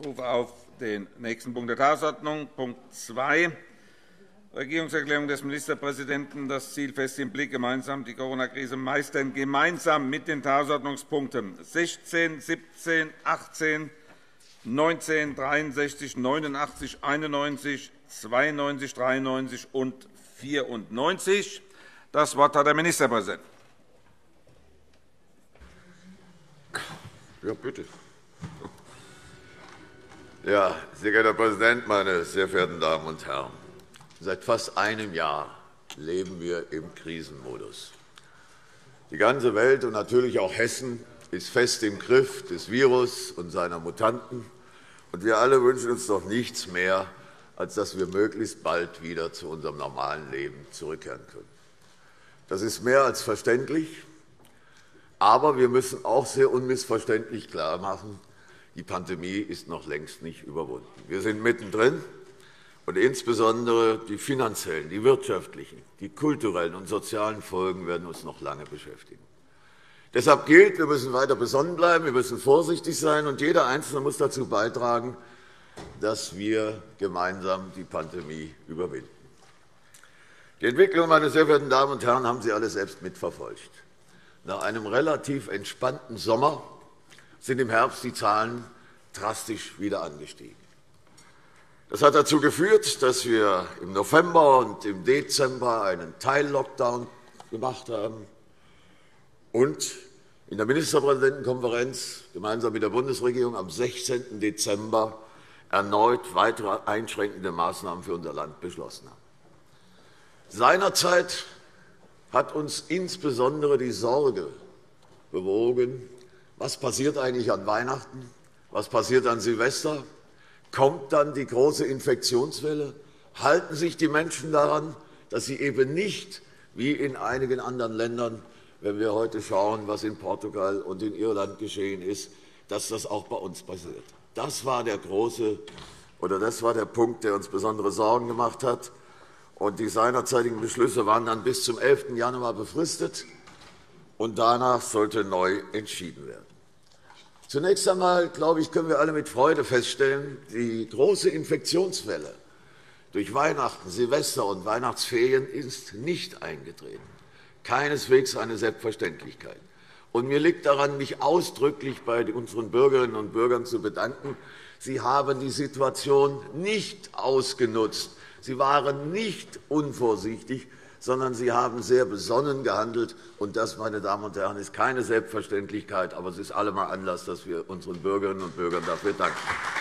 Ich rufe auf den nächsten Punkt der Tagesordnung, Punkt 2, Regierungserklärung des Ministerpräsidenten, das Ziel fest im Blick, gemeinsam die Corona-Krise meistern, gemeinsam mit den Tagesordnungspunkten 16, 17, 18, 19, 63, 89, 91, 92, 93 und 94. Das Wort hat der Ministerpräsident. Ja, bitte. Ja, sehr geehrter Herr Präsident, meine sehr verehrten Damen und Herren! Seit fast einem Jahr leben wir im Krisenmodus. Die ganze Welt und natürlich auch Hessen ist fest im Griff des Virus und seiner Mutanten. Und wir alle wünschen uns doch nichts mehr, als dass wir möglichst bald wieder zu unserem normalen Leben zurückkehren können. Das ist mehr als verständlich. Aber wir müssen auch sehr unmissverständlich klarmachen, die Pandemie ist noch längst nicht überwunden. Wir sind mittendrin, und insbesondere die finanziellen, die wirtschaftlichen, die kulturellen und sozialen Folgen werden uns noch lange beschäftigen. Deshalb gilt, wir müssen weiter besonnen bleiben, wir müssen vorsichtig sein, und jeder Einzelne muss dazu beitragen, dass wir gemeinsam die Pandemie überwinden. Die Entwicklung, meine sehr verehrten Damen und Herren, haben Sie alle selbst mitverfolgt. Nach einem relativ entspannten Sommer sind im Herbst die Zahlen drastisch wieder angestiegen. Das hat dazu geführt, dass wir im November und im Dezember einen Teil-Lockdown gemacht haben und in der Ministerpräsidentenkonferenz gemeinsam mit der Bundesregierung am 16. Dezember erneut weitere einschränkende Maßnahmen für unser Land beschlossen haben. Seinerzeit hat uns insbesondere die Sorge bewogen, was passiert eigentlich an Weihnachten, was passiert an Silvester, kommt dann die große Infektionswelle, halten sich die Menschen daran, dass sie eben nicht wie in einigen anderen Ländern, wenn wir heute schauen, was in Portugal und in Irland geschehen ist, dass das auch bei uns passiert. Das war der Punkt, der uns besondere Sorgen gemacht hat. Und die seinerzeitigen Beschlüsse waren dann bis zum 11. Januar befristet, und danach sollte neu entschieden werden. Zunächst einmal, glaube ich, können wir alle mit Freude feststellen, die große Infektionswelle durch Weihnachten, Silvester und Weihnachtsferien ist nicht eingetreten. Keineswegs eine Selbstverständlichkeit. Und mir liegt daran, mich ausdrücklich bei unseren Bürgerinnen und Bürgern zu bedanken. Sie haben die Situation nicht ausgenutzt. Sie waren nicht unvorsichtig, sondern sie haben sehr besonnen gehandelt. Und das, meine Damen und Herren, ist keine Selbstverständlichkeit, aber es ist allemal Anlass, dass wir unseren Bürgerinnen und Bürgern dafür danken.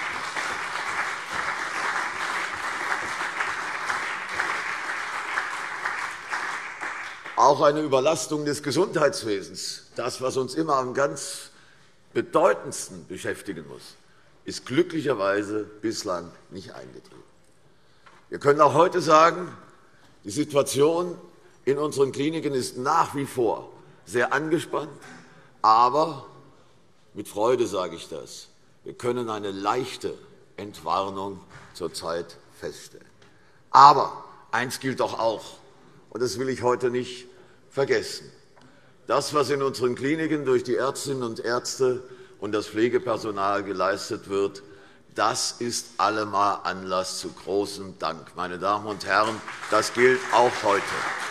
Auch eine Überlastung des Gesundheitswesens, das, was uns immer am ganz bedeutendsten beschäftigen muss, ist glücklicherweise bislang nicht eingetreten. Wir können auch heute sagen, die Situation in unseren Kliniken ist nach wie vor sehr angespannt, aber mit Freude sage ich das. Wir können eine leichte Entwarnung zurzeit feststellen. Aber eines gilt doch auch, und das will ich heute nicht vergessen: Das, was in unseren Kliniken durch die Ärztinnen und Ärzte und das Pflegepersonal geleistet wird, das ist allemal Anlass zu großem Dank. Meine Damen und Herren, das gilt auch heute.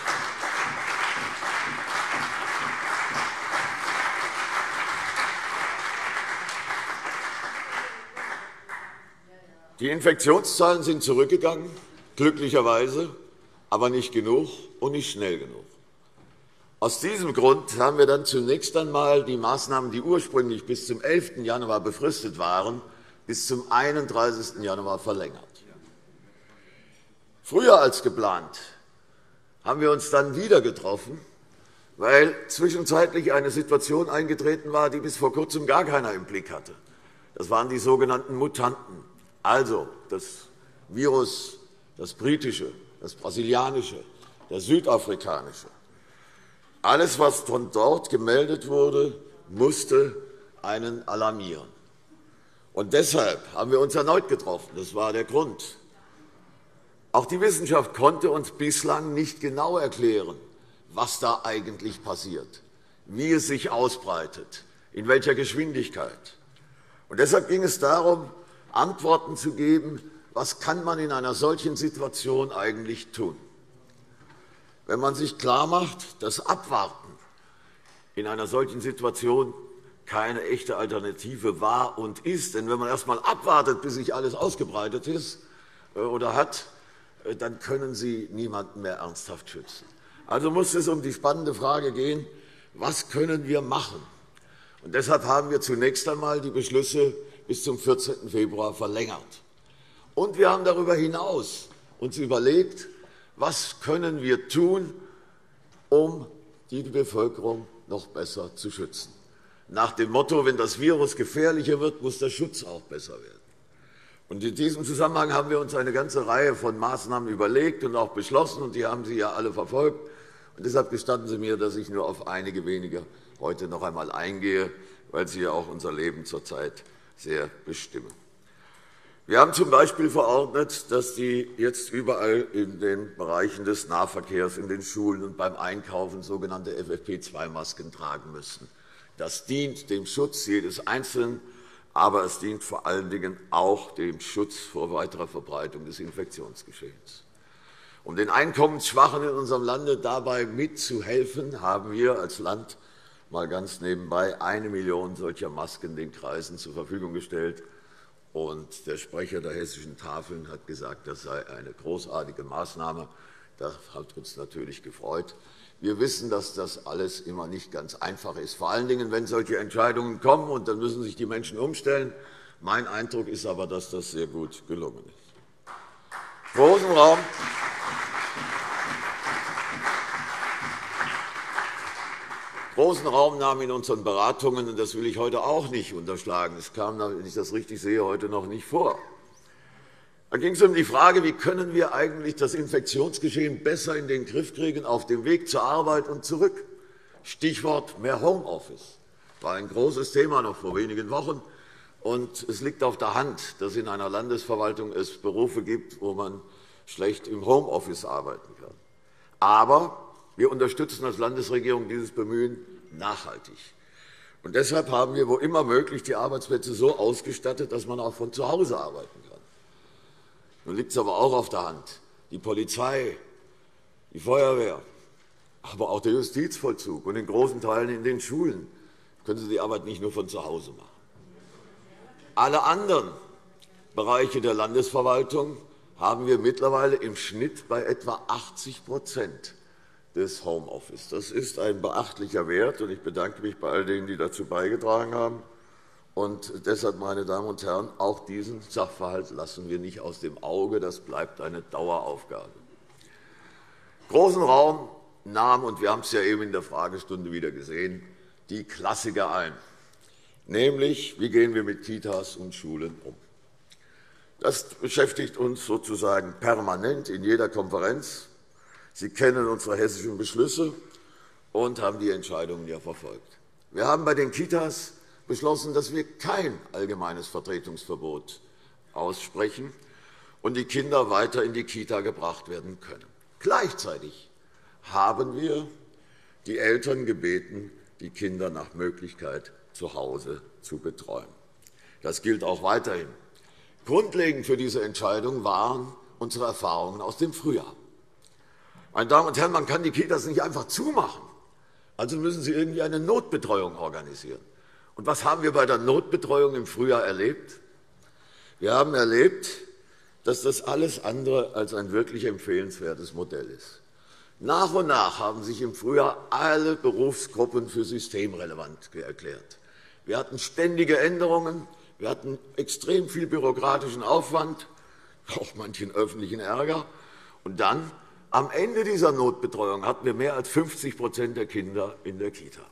Die Infektionszahlen sind zurückgegangen, glücklicherweise, aber nicht genug und nicht schnell genug. Aus diesem Grund haben wir dann zunächst einmal die Maßnahmen, die ursprünglich bis zum 11. Januar befristet waren, bis zum 31. Januar verlängert. Früher als geplant haben wir uns dann wieder getroffen, weil zwischenzeitlich eine Situation eingetreten war, die bis vor kurzem gar keiner im Blick hatte. Das waren die sogenannten Mutanten, also das Virus, das britische, das brasilianische, das südafrikanische. Alles, was von dort gemeldet wurde, musste einen alarmieren. Und deshalb haben wir uns erneut getroffen. Das war der Grund. Auch die Wissenschaft konnte uns bislang nicht genau erklären, was da eigentlich passiert, wie es sich ausbreitet, in welcher Geschwindigkeit. Und deshalb ging es darum, Antworten zu geben, was kann man in einer solchen Situation eigentlich tun. Wenn man sich klarmacht, dass Abwarten in einer solchen Situation keine echte Alternative war und ist, denn wenn man erst einmal abwartet, bis sich alles ausgebreitet ist oder hat, dann können Sie niemanden mehr ernsthaft schützen. Also muss es um die spannende Frage gehen, was können wir machen? Und deshalb haben wir zunächst einmal die Beschlüsse bis zum 14. Februar verlängert. Und wir haben darüber hinaus uns überlegt, was können wir tun, um die Bevölkerung noch besser zu schützen. Nach dem Motto, wenn das Virus gefährlicher wird, muss der Schutz auch besser werden. Und in diesem Zusammenhang haben wir uns eine ganze Reihe von Maßnahmen überlegt und auch beschlossen, und die haben Sie ja alle verfolgt. Und deshalb gestatten Sie mir, dass ich nur auf einige wenige heute noch einmal eingehe, weil sie ja auch unser Leben zurzeit sehr bestimmen. Wir haben z. B. verordnet, dass die jetzt überall in den Bereichen des Nahverkehrs, in den Schulen und beim Einkaufen sogenannte FFP2-Masken tragen müssen. Das dient dem Schutz jedes Einzelnen, aber es dient vor allen Dingen auch dem Schutz vor weiterer Verbreitung des Infektionsgeschehens. Um den Einkommensschwachen in unserem Lande dabei mitzuhelfen, haben wir als Land mal ganz nebenbei 1 Million solcher Masken den Kreisen zur Verfügung gestellt. Und der Sprecher der Hessischen Tafeln hat gesagt, das sei eine großartige Maßnahme. Das hat uns natürlich gefreut. Wir wissen, dass das alles immer nicht ganz einfach ist, vor allen Dingen, wenn solche Entscheidungen kommen, und dann müssen sich die Menschen umstellen. Mein Eindruck ist aber, dass das sehr gut gelungen ist. Großen Raum nahm in unseren Beratungen, und das will ich heute auch nicht unterschlagen, es kam, wenn ich das richtig sehe, heute noch nicht vor. Da ging es um die Frage, wie können wir eigentlich das Infektionsgeschehen besser in den Griff kriegen auf dem Weg zur Arbeit und zurück. Stichwort mehr Homeoffice. Das war ein großes Thema noch vor wenigen Wochen. Und es liegt auf der Hand, dass in einer Landesverwaltung es Berufe gibt, wo man schlecht im Homeoffice arbeiten kann. Aber wir unterstützen als Landesregierung dieses Bemühen nachhaltig. Und deshalb haben wir, wo immer möglich, die Arbeitsplätze so ausgestattet, dass man auch von zu Hause arbeiten kann. Nun liegt es aber auch auf der Hand. Die Polizei, die Feuerwehr, aber auch der Justizvollzug und in großen Teilen in den Schulen können Sie die Arbeit nicht nur von zu Hause machen. Alle anderen Bereiche der Landesverwaltung haben wir mittlerweile im Schnitt bei etwa 80% des Homeoffice. Das ist ein beachtlicher Wert, und ich bedanke mich bei all denen, die dazu beigetragen haben. Und deshalb, meine Damen und Herren, auch diesen Sachverhalt lassen wir nicht aus dem Auge. Das bleibt eine Daueraufgabe. Großen Raum nahm, und wir haben es ja eben in der Fragestunde wieder gesehen, die Klassiker ein, nämlich wie gehen wir mit Kitas und Schulen um. Das beschäftigt uns sozusagen permanent in jeder Konferenz. Sie kennen unsere hessischen Beschlüsse und haben die Entscheidungen ja verfolgt. Wir haben bei den Kitas beschlossen, dass wir kein allgemeines Vertretungsverbot aussprechen und die Kinder weiter in die Kita gebracht werden können. Gleichzeitig haben wir die Eltern gebeten, die Kinder nach Möglichkeit zu Hause zu betreuen. Das gilt auch weiterhin. Grundlegend für diese Entscheidung waren unsere Erfahrungen aus dem Frühjahr. Meine Damen und Herren, man kann die Kitas nicht einfach zumachen. Also müssen Sie irgendwie eine Notbetreuung organisieren. Und was haben wir bei der Notbetreuung im Frühjahr erlebt? Wir haben erlebt, dass das alles andere als ein wirklich empfehlenswertes Modell ist. Nach und nach haben sich im Frühjahr alle Berufsgruppen für systemrelevant erklärt. Wir hatten ständige Änderungen, wir hatten extrem viel bürokratischen Aufwand, auch manchen öffentlichen Ärger. Und dann, am Ende dieser Notbetreuung, hatten wir mehr als 50% der Kinder in der Kita.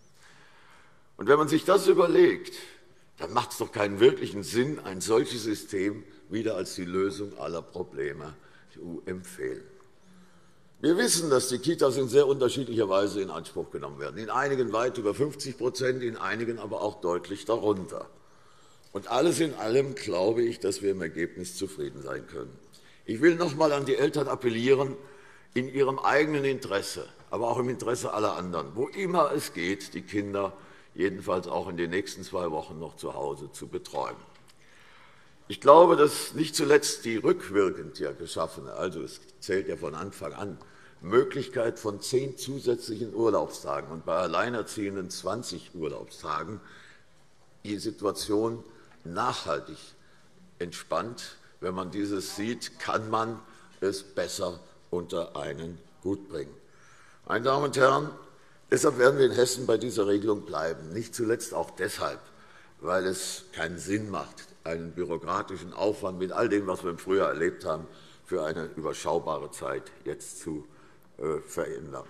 Und wenn man sich das überlegt, dann macht es doch keinen wirklichen Sinn, ein solches System wieder als die Lösung aller Probleme zu empfehlen. Wir wissen, dass die Kitas in sehr unterschiedlicher Weise in Anspruch genommen werden. In einigen weit über 50%, in einigen aber auch deutlich darunter. Und alles in allem glaube ich, dass wir im Ergebnis zufrieden sein können. Ich will noch einmal an die Eltern appellieren, in ihrem eigenen Interesse, aber auch im Interesse aller anderen, wo immer es geht, die Kinder jedenfalls auch in den nächsten 2 Wochen noch zu Hause zu betreuen. Ich glaube, dass nicht zuletzt die rückwirkend geschaffene, also es zählt ja von Anfang an, Möglichkeit von 10 zusätzlichen Urlaubstagen und bei Alleinerziehenden 20 Urlaubstagen die Situation nachhaltig entspannt. Wenn man dieses sieht, kann man es besser unter einen Hut bringen. Meine Damen und Herren, deshalb werden wir in Hessen bei dieser Regelung bleiben, nicht zuletzt auch deshalb, weil es keinen Sinn macht, einen bürokratischen Aufwand mit all dem, was wir im Frühjahr erlebt haben, für eine überschaubare Zeit jetzt zu verändern.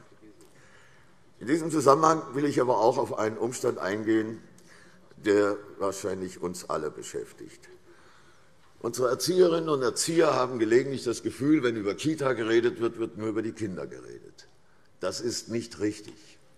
In diesem Zusammenhang will ich aber auch auf einen Umstand eingehen, der wahrscheinlich uns alle beschäftigt. Unsere Erzieherinnen und Erzieher haben gelegentlich das Gefühl, wenn über Kita geredet wird, wird nur über die Kinder geredet. Das ist nicht richtig.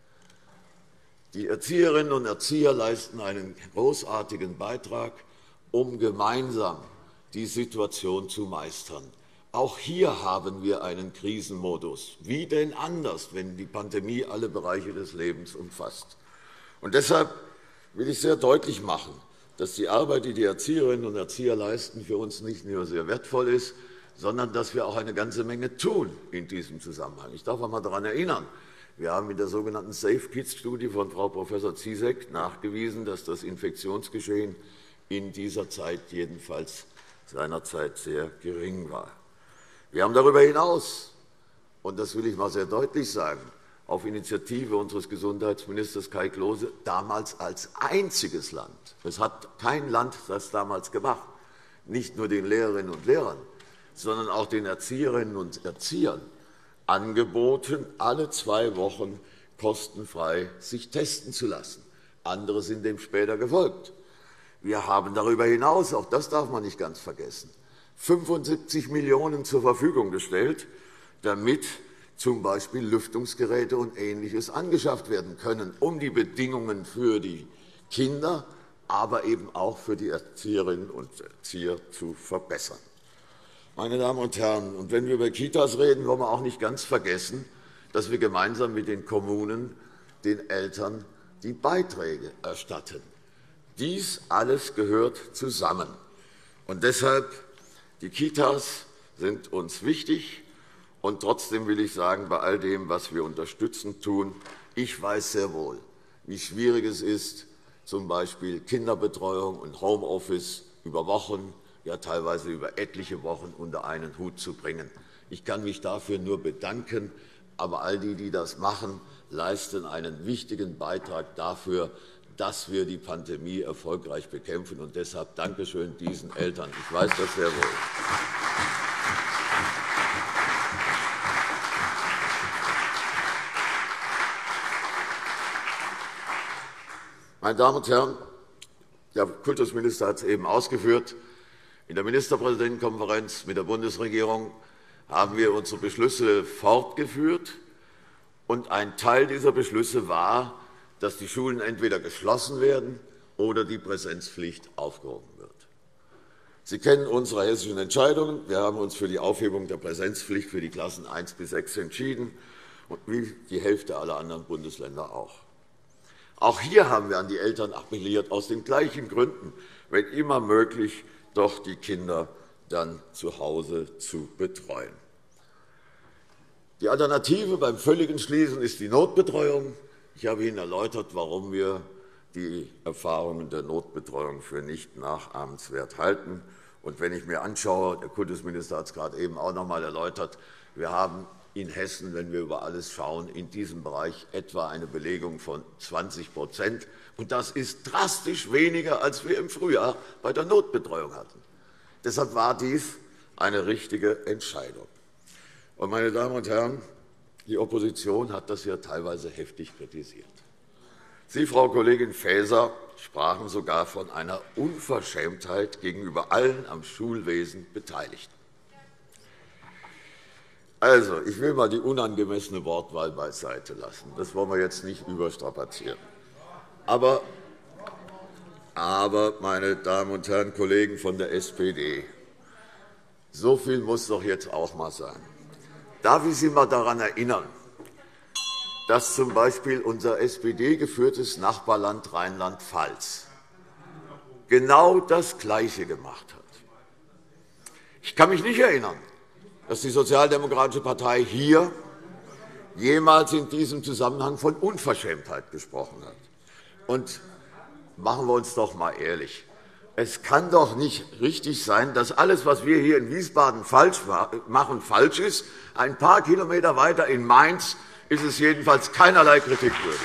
Die Erzieherinnen und Erzieher leisten einen großartigen Beitrag, um gemeinsam die Situation zu meistern. Auch hier haben wir einen Krisenmodus. Wie denn anders, wenn die Pandemie alle Bereiche des Lebens umfasst? Und deshalb will ich sehr deutlich machen, dass die Arbeit, die die Erzieherinnen und Erzieher leisten, für uns nicht nur sehr wertvoll ist, sondern dass wir auch eine ganze Menge tun in diesem Zusammenhang. Ich darf einmal daran erinnern, wir haben in der sogenannten Safe-Kids-Studie von Frau Prof. Ziesek nachgewiesen, dass das Infektionsgeschehen in dieser Zeit jedenfalls seinerzeit sehr gering war. Wir haben darüber hinaus, und das will ich einmal sehr deutlich sagen, auf Initiative unseres Gesundheitsministers Kai Klose damals als einziges Land, es hat kein Land das damals gemacht, nicht nur den Lehrerinnen und Lehrern, sondern auch den Erzieherinnen und Erziehern angeboten, alle 2 Wochen kostenfrei sich testen zu lassen. Andere sind dem später gefolgt. Wir haben darüber hinaus, auch das darf man nicht ganz vergessen, 75 Millionen € zur Verfügung gestellt, damit z. B. Lüftungsgeräte und Ähnliches angeschafft werden können, um die Bedingungen für die Kinder, aber eben auch für die Erzieherinnen und Erzieher zu verbessern. Meine Damen und Herren, und wenn wir über Kitas reden, wollen wir auch nicht ganz vergessen, dass wir gemeinsam mit den Kommunen den Eltern die Beiträge erstatten. Dies alles gehört zusammen. Und deshalb, die Kitas sind uns wichtig. Und trotzdem will ich sagen, bei all dem, was wir unterstützend tun, ich weiß sehr wohl, wie schwierig es ist, z. B. Kinderbetreuung und Homeoffice über Wochen, ja teilweise über etliche Wochen unter einen Hut zu bringen. Ich kann mich dafür nur bedanken, aber all die, die das machen, leisten einen wichtigen Beitrag dafür, dass wir die Pandemie erfolgreich bekämpfen. Und deshalb Dankeschön diesen Eltern. Ich weiß das sehr wohl. Meine Damen und Herren, der Kultusminister hat es eben ausgeführt. In der Ministerpräsidentenkonferenz mit der Bundesregierung haben wir unsere Beschlüsse fortgeführt. Und ein Teil dieser Beschlüsse war, dass die Schulen entweder geschlossen werden oder die Präsenzpflicht aufgehoben wird. Sie kennen unsere hessischen Entscheidungen. Wir haben uns für die Aufhebung der Präsenzpflicht für die Klassen 1 bis 6 entschieden, wie die Hälfte aller anderen Bundesländer auch. Auch hier haben wir an die Eltern appelliert, aus den gleichen Gründen, wenn immer möglich, doch die Kinder dann zu Hause zu betreuen. Die Alternative beim völligen Schließen ist die Notbetreuung. Ich habe Ihnen erläutert, warum wir die Erfahrungen der Notbetreuung für nicht nachahmenswert halten. Und wenn ich mir anschaue, der Kultusminister hat es gerade eben auch noch einmal erläutert, wir haben in Hessen, wenn wir über alles schauen, in diesem Bereich etwa eine Belegung von 20%. Und das ist drastisch weniger, als wir im Frühjahr bei der Notbetreuung hatten. Deshalb war dies eine richtige Entscheidung. Und, meine Damen und Herren, die Opposition hat das ja teilweise heftig kritisiert. Sie, Frau Kollegin Faeser, sprachen sogar von einer Unverschämtheit gegenüber allen am Schulwesen Beteiligten. Also, ich will einmal die unangemessene Wortwahl beiseite lassen. Das wollen wir jetzt nicht überstrapazieren. Aber, meine Damen und Herren Kollegen von der SPD, so viel muss doch jetzt auch einmal sein. Darf ich Sie einmal daran erinnern, dass z. B. unser SPD-geführtes Nachbarland Rheinland-Pfalz genau das Gleiche gemacht hat. Ich kann mich nicht erinnern, dass die Sozialdemokratische Partei hier jemals in diesem Zusammenhang von Unverschämtheit gesprochen hat. Und machen wir uns doch einmal ehrlich. Es kann doch nicht richtig sein, dass alles, was wir hier in Wiesbaden falsch machen, falsch ist. Ein paar Kilometer weiter in Mainz ist es jedenfalls keinerlei Kritik würdig.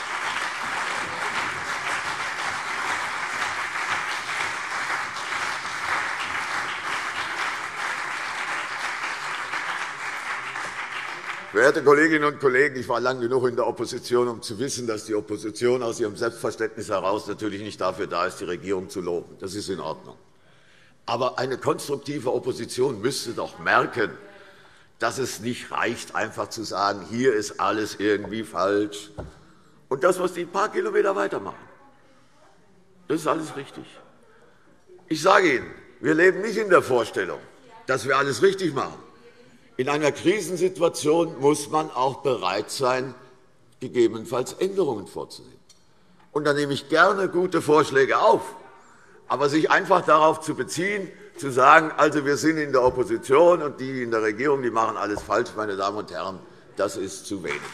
Verehrte Kolleginnen und Kollegen, ich war lang genug in der Opposition, um zu wissen, dass die Opposition aus ihrem Selbstverständnis heraus natürlich nicht dafür da ist, die Regierung zu loben. Das ist in Ordnung. Aber eine konstruktive Opposition müsste doch merken, dass es nicht reicht, einfach zu sagen, hier ist alles irgendwie falsch. Und das, was die ein paar Kilometer weitermachen, das ist alles richtig. Ich sage Ihnen, wir leben nicht in der Vorstellung, dass wir alles richtig machen. In einer Krisensituation muss man auch bereit sein, gegebenenfalls Änderungen vorzunehmen. Und da nehme ich gerne gute Vorschläge auf. Aber sich einfach darauf zu beziehen, zu sagen, also wir sind in der Opposition und die in der Regierung, die machen alles falsch, meine Damen und Herren, das ist zu wenig.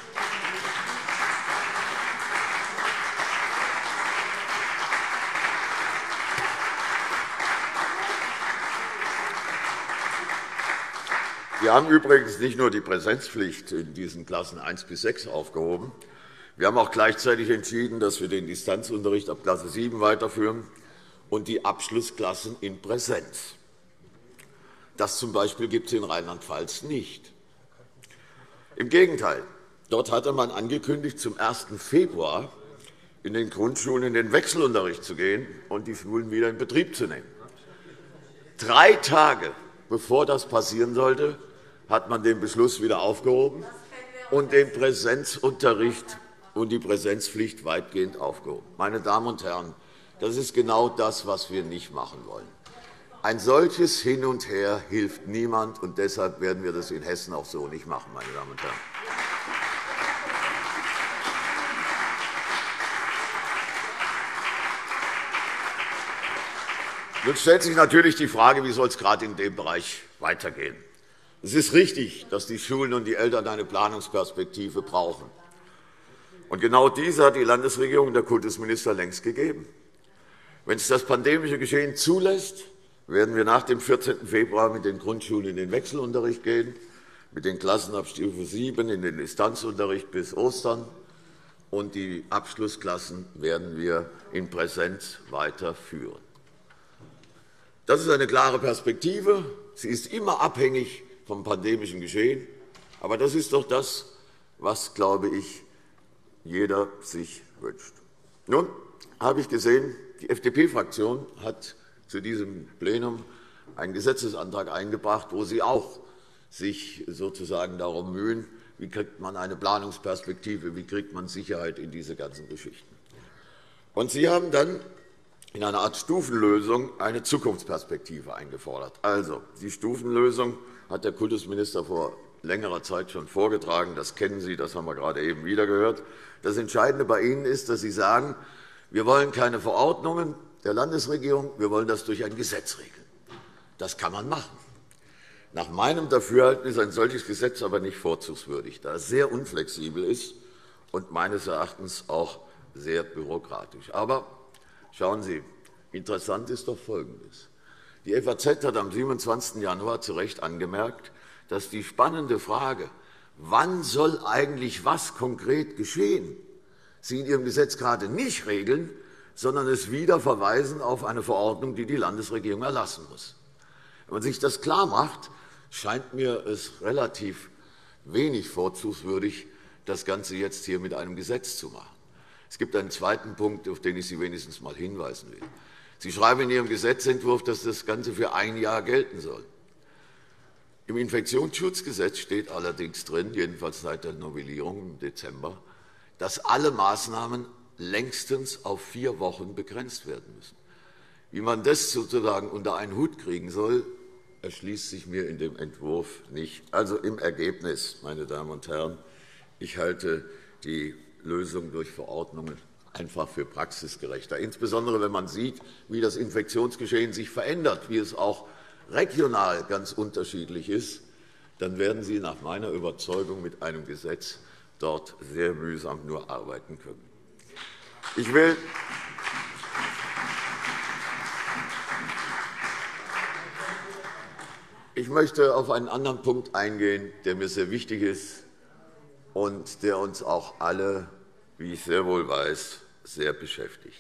Wir haben übrigens nicht nur die Präsenzpflicht in diesen Klassen 1 bis 6 aufgehoben. Wir haben auch gleichzeitig entschieden, dass wir den Distanzunterricht ab Klasse 7 weiterführen und die Abschlussklassen in Präsenz. Das zum Beispiel gibt es in Rheinland-Pfalz nicht. Im Gegenteil, dort hatte man angekündigt, zum 1. Februar in den Grundschulen in den Wechselunterricht zu gehen und die Schulen wieder in Betrieb zu nehmen. 3 Tage bevor das passieren sollte, hat man den Beschluss wieder aufgehoben und den Präsenzunterricht und die Präsenzpflicht weitgehend aufgehoben. Meine Damen und Herren, das ist genau das, was wir nicht machen wollen. Ein solches Hin und Her hilft niemand, und deshalb werden wir das in Hessen auch so nicht machen, meine Damen und Herren. Nun stellt sich natürlich die Frage, wie soll es gerade in dem Bereich weitergehen. Es ist richtig, dass die Schulen und die Eltern eine Planungsperspektive brauchen. Und genau diese hat die Landesregierung und der Kultusminister längst gegeben. Wenn es das pandemische Geschehen zulässt, werden wir nach dem 14. Februar mit den Grundschulen in den Wechselunterricht gehen, mit den Klassen ab Stufe 7 in den Distanzunterricht bis Ostern, und die Abschlussklassen werden wir in Präsenz weiterführen. Das ist eine klare Perspektive. Sie ist immer abhängig vom pandemischen Geschehen. Aber das ist doch das, was, glaube ich, jeder sich wünscht. Nun habe ich gesehen, die FDP-Fraktion hat zu diesem Plenum einen Gesetzesantrag eingebracht, wo sie auch sich sozusagen darum mühen, wie kriegt man eine Planungsperspektive, wie kriegt man Sicherheit in diese ganzen Geschichten. Und Sie haben dann in einer Art Stufenlösung eine Zukunftsperspektive eingefordert. Also, die Stufenlösung hat der Kultusminister vor längerer Zeit schon vorgetragen. Das kennen Sie, das haben wir gerade eben wieder gehört. Das Entscheidende bei Ihnen ist, dass Sie sagen, wir wollen keine Verordnungen der Landesregierung, wir wollen das durch ein Gesetz regeln. Das kann man machen. Nach meinem Dafürhalten ist ein solches Gesetz aber nicht vorzugswürdig, da es sehr unflexibel ist und meines Erachtens auch sehr bürokratisch. Aber schauen Sie, interessant ist doch Folgendes. Die FAZ hat am 27. Januar zu Recht angemerkt, dass die spannende Frage, wann soll eigentlich was konkret geschehen, Sie in Ihrem Gesetz gerade nicht regeln, sondern es wieder verweisen auf eine Verordnung, die die Landesregierung erlassen muss. Wenn man sich das klarmacht, scheint mir es relativ wenig vorzugswürdig, das Ganze jetzt hier mit einem Gesetz zu machen. Es gibt einen zweiten Punkt, auf den ich Sie wenigstens einmal hinweisen will. Sie schreiben in Ihrem Gesetzentwurf, dass das Ganze für 1 Jahr gelten soll. Im Infektionsschutzgesetz steht allerdings drin, jedenfalls seit der Novellierung im Dezember, dass alle Maßnahmen längstens auf 4 Wochen begrenzt werden müssen. Wie man das sozusagen unter einen Hut kriegen soll, erschließt sich mir in dem Entwurf nicht. Also im Ergebnis, meine Damen und Herren, ich halte die Lösung durch Verordnungen einfach für praxisgerechter, insbesondere wenn man sieht, wie das Infektionsgeschehen sich verändert, wie es auch regional ganz unterschiedlich ist, dann werden Sie nach meiner Überzeugung mit einem Gesetz dort sehr mühsam nur arbeiten können. Ich möchte auf einen anderen Punkt eingehen, der mir sehr wichtig ist und der uns auch alle, wie ich sehr wohl weiß, sehr beschäftigt.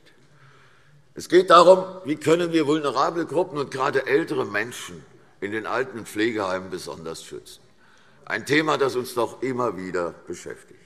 Es geht darum, wie können wir vulnerable Gruppen und gerade ältere Menschen in den Alten- und Pflegeheimen besonders schützen. Ein Thema, das uns doch immer wieder beschäftigt.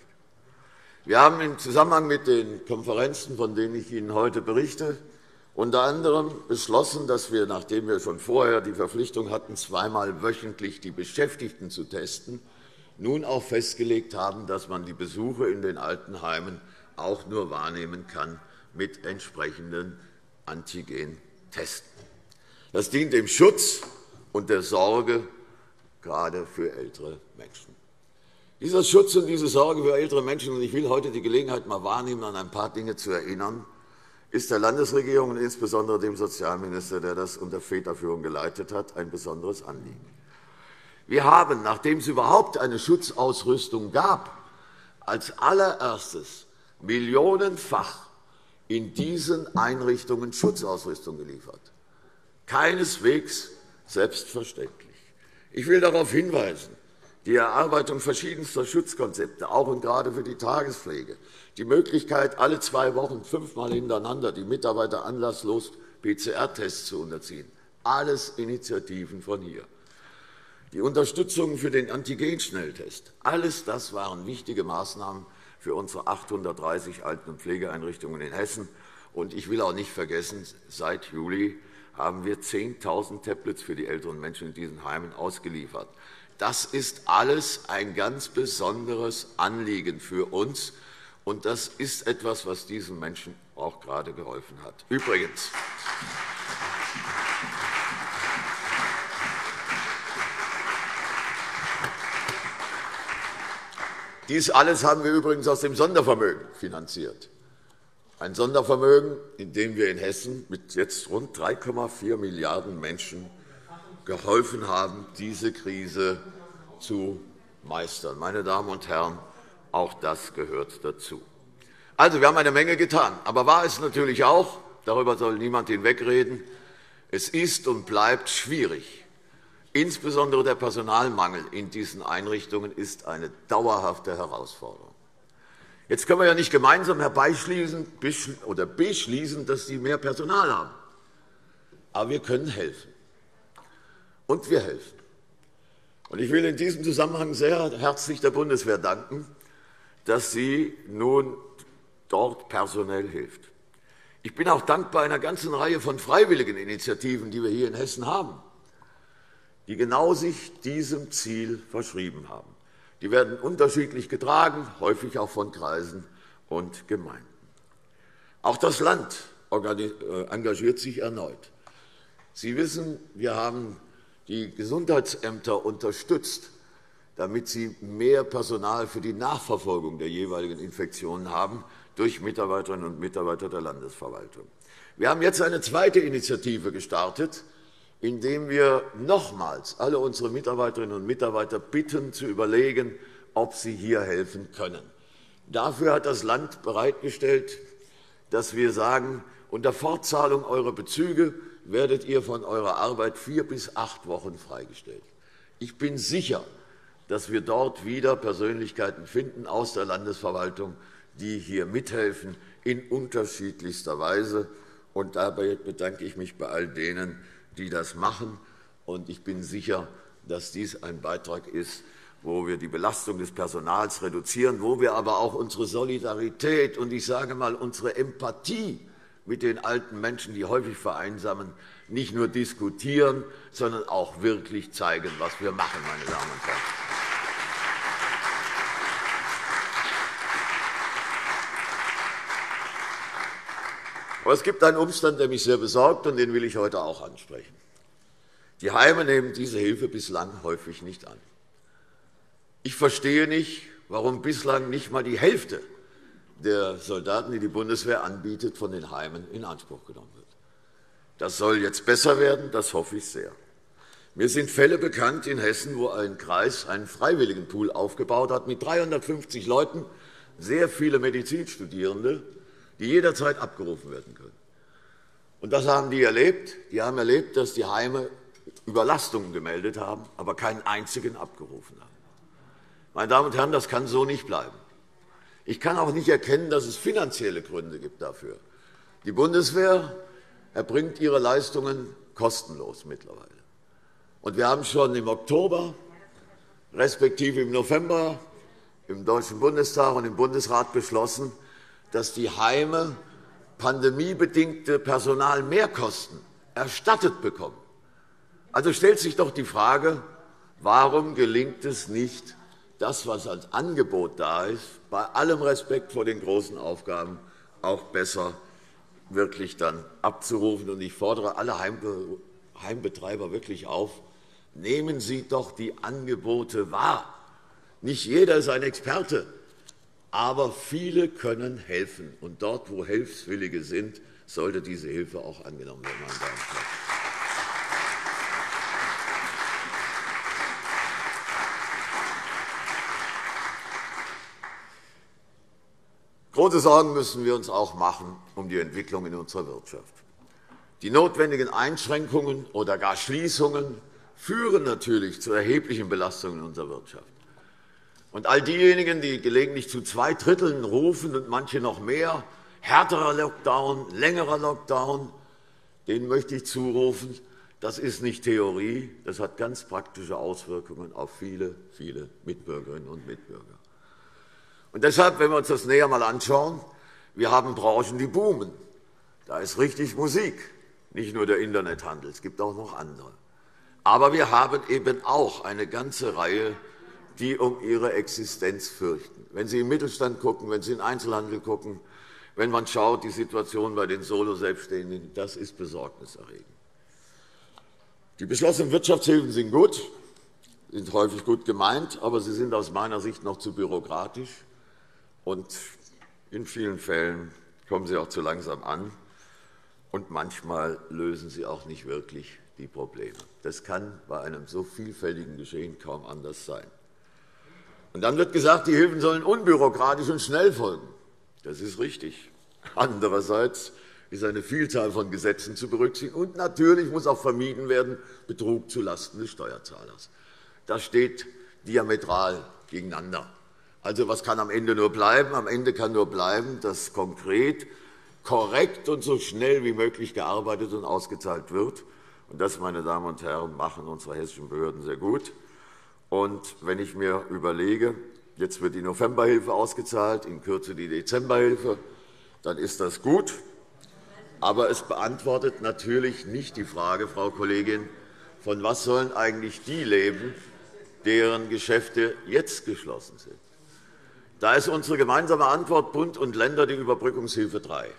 Wir haben im Zusammenhang mit den Konferenzen, von denen ich Ihnen heute berichte, unter anderem beschlossen, dass wir, nachdem wir schon vorher die Verpflichtung hatten, zweimal wöchentlich die Beschäftigten zu testen, nun auch festgelegt haben, dass man die Besuche in den Altenheimen auch nur wahrnehmen kann mit entsprechenden Antigen-Testen. Das dient dem Schutz und der Sorge gerade für ältere Menschen. Dieser Schutz und diese Sorge für ältere Menschen, und ich will heute die Gelegenheit mal wahrnehmen, an ein paar Dinge zu erinnern, ist der Landesregierung und insbesondere dem Sozialminister, der das unter Federführung geleitet hat, ein besonderes Anliegen. Wir haben, nachdem es überhaupt eine Schutzausrüstung gab, als allererstes millionenfach in diesen Einrichtungen Schutzausrüstung geliefert. Keineswegs selbstverständlich. Ich will darauf hinweisen, die Erarbeitung verschiedenster Schutzkonzepte, auch und gerade für die Tagespflege, die Möglichkeit, alle 2 Wochen 5-mal hintereinander die Mitarbeiter anlasslos PCR-Tests zu unterziehen, alles Initiativen von hier. Die Unterstützung für den Antigen-Schnelltest, alles das waren wichtige Maßnahmen für unsere 830 Alten- und Pflegeeinrichtungen in Hessen. Und ich will auch nicht vergessen, seit Juli haben wir 10.000 Tablets für die älteren Menschen in diesen Heimen ausgeliefert. Das ist alles ein ganz besonderes Anliegen für uns, und das ist etwas, was diesen Menschen auch gerade geholfen hat. Übrigens, dies alles haben wir übrigens aus dem Sondervermögen finanziert. Ein Sondervermögen, in dem wir in Hessen mit jetzt rund 3,4 Milliarden Menschen geholfen haben, diese Krise zu meistern. Meine Damen und Herren, auch das gehört dazu. Also, wir haben eine Menge getan. Aber war es natürlich auch, darüber soll niemand hinwegreden, es ist und bleibt schwierig. Insbesondere der Personalmangel in diesen Einrichtungen ist eine dauerhafte Herausforderung. Jetzt können wir ja nicht gemeinsam herbeischließen oder beschließen, dass Sie mehr Personal haben. Aber wir können helfen. Und wir helfen. Und ich will in diesem Zusammenhang sehr herzlich der Bundeswehr danken, dass sie nun dort personell hilft. Ich bin auch dankbar einer ganzen Reihe von freiwilligen Initiativen, die wir hier in Hessen haben, die genau sich diesem Ziel verschrieben haben. Die werden unterschiedlich getragen, häufig auch von Kreisen und Gemeinden. Auch das Land engagiert sich erneut. Sie wissen, wir haben die Gesundheitsämter unterstützt, damit sie mehr Personal für die Nachverfolgung der jeweiligen Infektionen haben durch Mitarbeiterinnen und Mitarbeiter der Landesverwaltung. Wir haben jetzt eine zweite Initiative gestartet, indem wir nochmals alle unsere Mitarbeiterinnen und Mitarbeiter bitten, zu überlegen, ob sie hier helfen können. Dafür hat das Land bereitgestellt, dass wir sagen, unter Fortzahlung eurer Bezüge werdet ihr von eurer Arbeit 4 bis 8 Wochen freigestellt. Ich bin sicher, dass wir dort wieder Persönlichkeiten finden aus der Landesverwaltung, die hier mithelfen in unterschiedlichster Weise. Und dabei bedanke ich mich bei all denen, die das machen. Und ich bin sicher, dass dies ein Beitrag ist, wo wir die Belastung des Personals reduzieren, wo wir aber auch unsere Solidarität und ich sage mal unsere Empathie mit den alten Menschen, die häufig vereinsamen, nicht nur diskutieren, sondern auch wirklich zeigen, was wir machen, meine Damen und Herren. Aber es gibt einen Umstand, der mich sehr besorgt, und den will ich heute auch ansprechen. Die Heime nehmen diese Hilfe bislang häufig nicht an. Ich verstehe nicht, warum bislang nicht einmal die Hälfte der Soldaten, die die Bundeswehr anbietet, von den Heimen in Anspruch genommen wird. Das soll jetzt besser werden, das hoffe ich sehr. Mir sind Fälle bekannt in Hessen, wo ein Kreis einen Freiwilligenpool aufgebaut hat mit 350 Leuten, sehr viele Medizinstudierende, die jederzeit abgerufen werden können. Und das haben die erlebt. Die haben erlebt, dass die Heime Überlastungen gemeldet haben, aber keinen einzigen abgerufen haben. Meine Damen und Herren, das kann so nicht bleiben. Ich kann auch nicht erkennen, dass es finanzielle Gründe gibt dafür. Die Bundeswehr erbringt ihre Leistungen kostenlos mittlerweile. Und wir haben schon im Oktober, respektive im November, im Deutschen Bundestag und im Bundesrat beschlossen, dass die Heime pandemiebedingte Personalmehrkosten erstattet bekommen. Also stellt sich doch die Frage, warum gelingt es nicht, das, was als Angebot da ist, bei allem Respekt vor den großen Aufgaben auch besser wirklich dann abzurufen. Und ich fordere alle Heimbetreiber wirklich auf, nehmen Sie doch die Angebote wahr. Nicht jeder ist ein Experte, aber viele können helfen. Und dort, wo Hilfswillige sind, sollte diese Hilfe auch angenommen werden. Meine Damen und Herren. Große Sorgen müssen wir uns auch machen um die Entwicklung in unserer Wirtschaft. Die notwendigen Einschränkungen oder gar Schließungen führen natürlich zu erheblichen Belastungen in unserer Wirtschaft. Und all diejenigen, die gelegentlich zu 2/3 rufen und manche noch mehr, härterer Lockdown, längerer Lockdown, denen möchte ich zurufen, das ist nicht Theorie, das hat ganz praktische Auswirkungen auf viele, viele Mitbürgerinnen und Mitbürger. Und deshalb, wenn wir uns das näher einmal anschauen, wir haben Branchen, die boomen. Da ist richtig Musik, nicht nur der Internethandel, es gibt auch noch andere. Aber wir haben eben auch eine ganze Reihe, die um ihre Existenz fürchten. Wenn Sie im Mittelstand gucken, wenn Sie in den Einzelhandel gucken, wenn man schaut, die Situation bei den Solo-Selbstständigen, das ist besorgniserregend. Die beschlossenen Wirtschaftshilfen sind gut, sind häufig gut gemeint, aber sie sind aus meiner Sicht noch zu bürokratisch. Und in vielen Fällen kommen sie auch zu langsam an. Und manchmal lösen sie auch nicht wirklich die Probleme. Das kann bei einem so vielfältigen Geschehen kaum anders sein. Und dann wird gesagt, die Hilfen sollen unbürokratisch und schnell folgen. Das ist richtig. Andererseits ist eine Vielzahl von Gesetzen zu berücksichtigen. Und natürlich muss auch vermieden werden, Betrug zulasten des Steuerzahlers. Das steht diametral gegeneinander. Also was kann am Ende nur bleiben? Am Ende kann nur bleiben, dass konkret, korrekt und so schnell wie möglich gearbeitet und ausgezahlt wird. Und das, meine Damen und Herren, machen unsere hessischen Behörden sehr gut. Und wenn ich mir überlege, jetzt wird die Novemberhilfe ausgezahlt, in Kürze die Dezemberhilfe, dann ist das gut. Aber es beantwortet natürlich nicht die Frage, Frau Kollegin, von was sollen eigentlich die leben, deren Geschäfte jetzt geschlossen sind. Da ist unsere gemeinsame Antwort Bund und Länder die Überbrückungshilfe 3.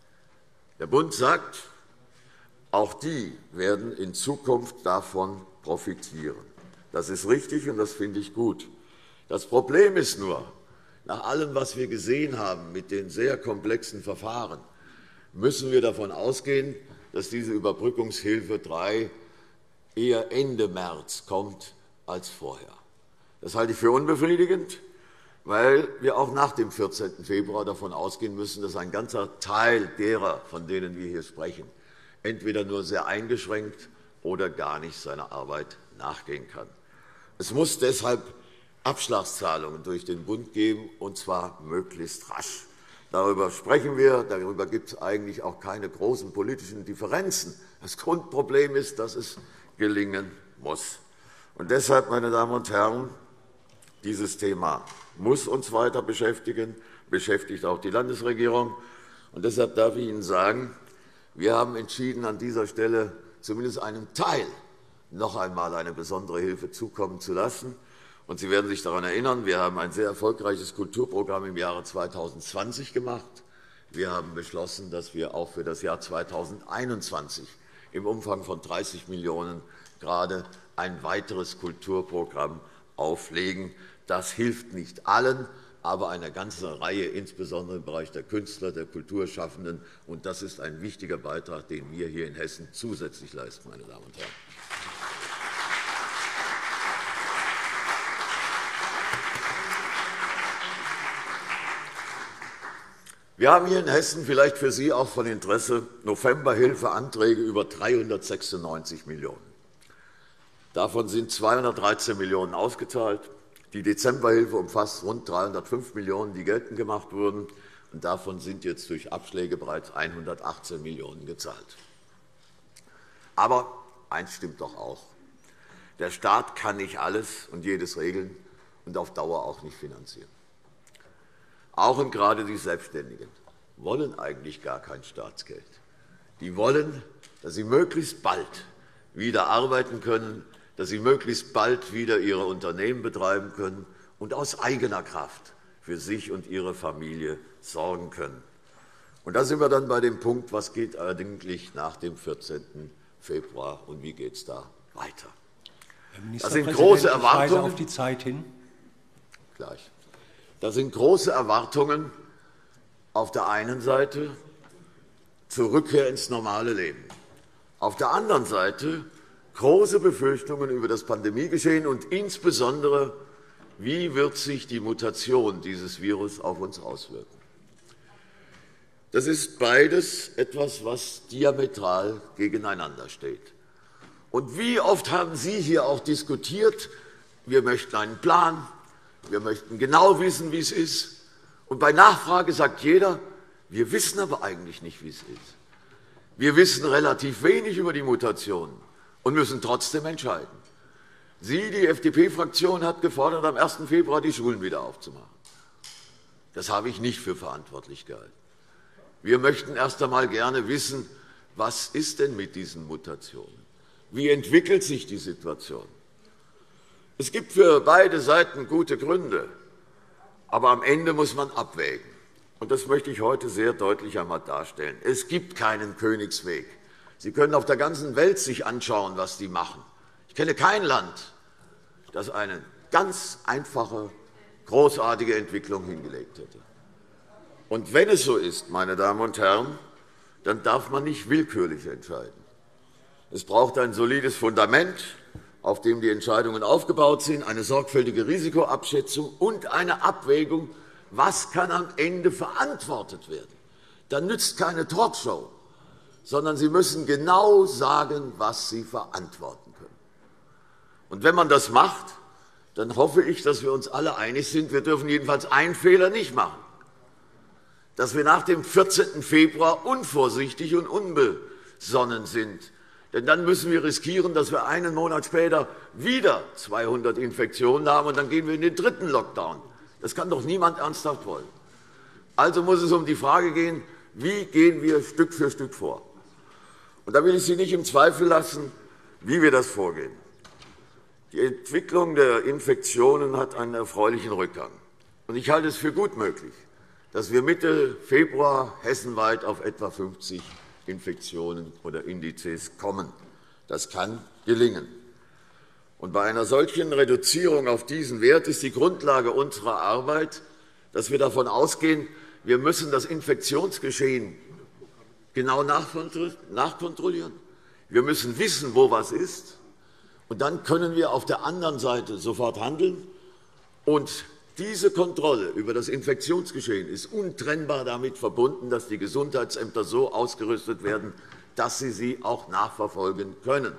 Der Bund sagt, auch die werden in Zukunft davon profitieren. Das ist richtig und das finde ich gut. Das Problem ist nur, nach allem, was wir gesehen haben mit den sehr komplexen Verfahren, müssen wir davon ausgehen, dass diese Überbrückungshilfe 3 eher Ende März kommt als vorher. Das halte ich für unbefriedigend, weil wir auch nach dem 14. Februar davon ausgehen müssen, dass ein ganzer Teil derer, von denen wir hier sprechen, entweder nur sehr eingeschränkt oder gar nicht seiner Arbeit nachgehen kann. Es muss deshalb Abschlagszahlungen durch den Bund geben, und zwar möglichst rasch. Darüber sprechen wir, darüber gibt es eigentlich auch keine großen politischen Differenzen. Das Grundproblem ist, dass es gelingen muss. Und deshalb, meine Damen und Herren, dieses Thema muss uns weiter beschäftigen, beschäftigt auch die Landesregierung. Und deshalb darf ich Ihnen sagen, wir haben entschieden, an dieser Stelle zumindest einem Teil noch einmal eine besondere Hilfe zukommen zu lassen. Und Sie werden sich daran erinnern, wir haben ein sehr erfolgreiches Kulturprogramm im Jahre 2020 gemacht. Wir haben beschlossen, dass wir auch für das Jahr 2021 im Umfang von 30 Millionen € gerade ein weiteres Kulturprogramm auflegen. Das hilft nicht allen, aber einer ganzen Reihe, insbesondere im Bereich der Künstler, der Kulturschaffenden. Und das ist ein wichtiger Beitrag, den wir hier in Hessen zusätzlich leisten, meine Damen und Herren. Wir haben hier in Hessen, vielleicht für Sie auch von Interesse, Novemberhilfeanträge über 396 Millionen €. Davon sind 213 Millionen € ausgezahlt. Die Dezemberhilfe umfasst rund 305 Millionen €, die geltend gemacht wurden. Und davon sind jetzt durch Abschläge bereits 118 Millionen € gezahlt. Aber eins stimmt doch auch. Der Staat kann nicht alles und jedes regeln und auf Dauer auch nicht finanzieren. Auch und gerade die Selbstständigen wollen eigentlich gar kein Staatsgeld. Die wollen, dass sie möglichst bald wieder arbeiten können, dass sie möglichst bald wieder ihre Unternehmen betreiben können und aus eigener Kraft für sich und ihre Familie sorgen können. Und da sind wir dann bei dem Punkt, was geht eigentlich nach dem 14. Februar und wie geht es da weiter? Herr Ministerpräsident, das sind große Erwartungen. Ich weise auf die Zeit hin. Gleich. Das sind große Erwartungen auf der einen Seite zur Rückkehr ins normale Leben. Auf der anderen Seite große Befürchtungen über das Pandemiegeschehen und insbesondere, wie wird sich die Mutation dieses Virus auf uns auswirken. Das ist beides etwas, was diametral gegeneinander steht. Und wie oft haben Sie hier auch diskutiert, wir möchten einen Plan, wir möchten genau wissen, wie es ist. Und bei Nachfrage sagt jeder, wir wissen aber eigentlich nicht, wie es ist. Wir wissen relativ wenig über die Mutation und müssen trotzdem entscheiden. Sie, die FDP-Fraktion, hat gefordert, am 1. Februar die Schulen wieder aufzumachen. Das habe ich nicht für verantwortlich gehalten. Wir möchten erst einmal gerne wissen, was ist denn mit diesen Mutationen? Wie entwickelt sich die Situation? Es gibt für beide Seiten gute Gründe, aber am Ende muss man abwägen. Und das möchte ich heute sehr deutlich einmal darstellen. Es gibt keinen Königsweg. Sie können auf der ganzen Welt sich anschauen, was die machen. Ich kenne kein Land, das eine ganz einfache, großartige Entwicklung hingelegt hätte. Und wenn es so ist, meine Damen und Herren, dann darf man nicht willkürlich entscheiden. Es braucht ein solides Fundament, auf dem die Entscheidungen aufgebaut sind, eine sorgfältige Risikoabschätzung und eine Abwägung, was kann am Ende verantwortet werden. Dann nützt keine Talkshow, sondern Sie müssen genau sagen, was Sie verantworten können. Und wenn man das macht, dann hoffe ich, dass wir uns alle einig sind, wir dürfen jedenfalls einen Fehler nicht machen, dass wir nach dem 14. Februar unvorsichtig und unbesonnen sind. Denn dann müssen wir riskieren, dass wir einen Monat später wieder 200 Infektionen haben, und dann gehen wir in den 3. Lockdown. Das kann doch niemand ernsthaft wollen. Also muss es um die Frage gehen, wie gehen wir Stück für Stück vor. Und da will ich Sie nicht im Zweifel lassen, wie wir das vorgehen. Die Entwicklung der Infektionen hat einen erfreulichen Rückgang. Und ich halte es für gut möglich, dass wir Mitte Februar hessenweit auf etwa 50 Infektionen oder Indizes kommen. Das kann gelingen. Und bei einer solchen Reduzierung auf diesen Wert ist die Grundlage unserer Arbeit, dass wir davon ausgehen, wir müssen das Infektionsgeschehen genau nachkontrollieren. Wir müssen wissen, wo was ist. Und dann können wir auf der anderen Seite sofort handeln. Und diese Kontrolle über das Infektionsgeschehen ist untrennbar damit verbunden, dass die Gesundheitsämter so ausgerüstet werden, dass sie auch nachverfolgen können.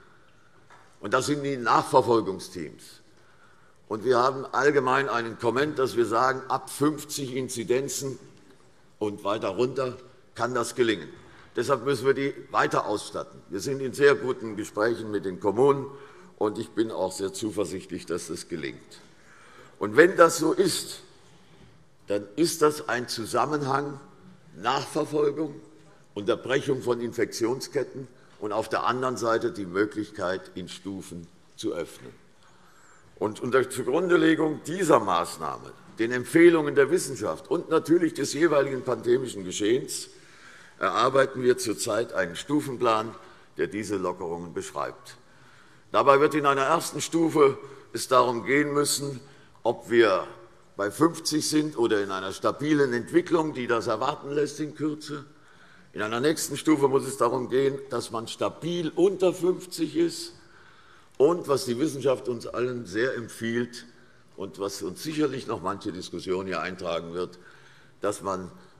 Und das sind die Nachverfolgungsteams. Und wir haben allgemein einen Comment, dass wir sagen, ab 50 Inzidenzen und weiter runter kann das gelingen. Deshalb müssen wir die weiter ausstatten. Wir sind in sehr guten Gesprächen mit den Kommunen, und ich bin auch sehr zuversichtlich, dass das gelingt. Und wenn das so ist, dann ist das ein Zusammenhang Nachverfolgung, Unterbrechung von Infektionsketten und auf der anderen Seite die Möglichkeit, in Stufen zu öffnen. Und unter Zugrundelegung dieser Maßnahme, den Empfehlungen der Wissenschaft und natürlich des jeweiligen pandemischen Geschehens erarbeiten wir zurzeit einen Stufenplan, der diese Lockerungen beschreibt. Dabei wird in einer ersten Stufe es darum gehen müssen, ob wir bei 50 sind oder in einer stabilen Entwicklung, die das erwarten lässt in Kürze. In einer nächsten Stufe muss es darum gehen, dass man stabil unter 50 ist und, was die Wissenschaft uns allen sehr empfiehlt und was uns sicherlich noch manche Diskussion hier eintragen wird, dass man